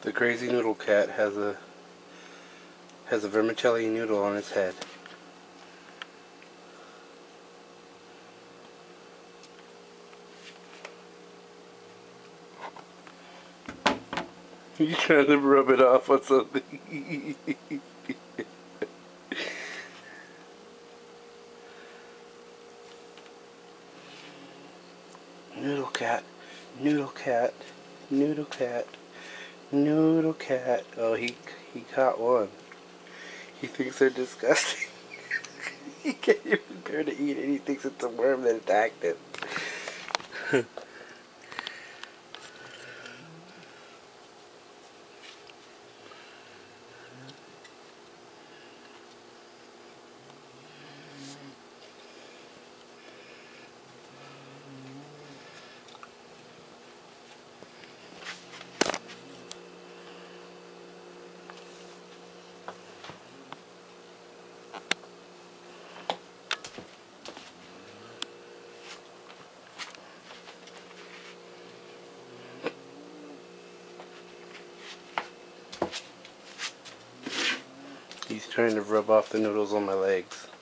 The crazy noodle cat has a vermicelli noodle on its head. You trying to rub it off on something? Noodle cat, noodle cat, noodle cat, noodle cat. Oh, he caught one. He thinks they're disgusting. He can't even bear to eat it. He thinks it's a worm that attacked him. He's trying to rub off the noodles on my legs.